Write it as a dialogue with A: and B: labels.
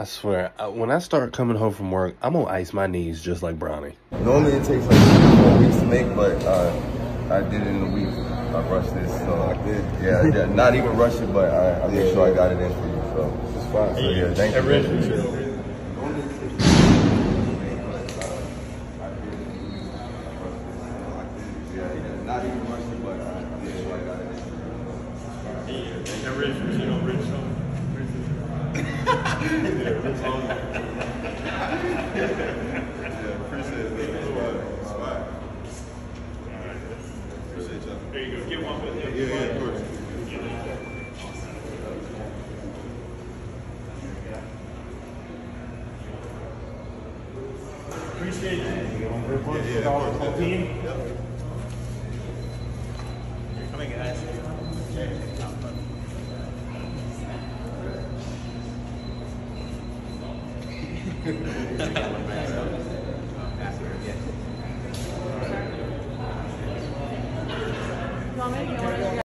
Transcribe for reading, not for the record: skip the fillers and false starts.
A: I swear, when I start coming home from work, I'm gonna ice my knees just like Bronny.
B: Normally it takes like 4 weeks to make, but I did it in a week. I rushed this, so yeah, not even rush it, but I made sure I got it in for you. So it's fine. So yeah, thank you. Not even rush it, but I made sure I got it in for you.
C: And Rich, you know, Rich song.
B: Appreciate it. It's fine. Appreciate y'all.
C: There you go. Get one with him.
B: Yeah, of course.
C: Appreciate you.
B: Yeah, of course.
C: Team.
B: Yep.
C: Come in, guys.
D: You want me?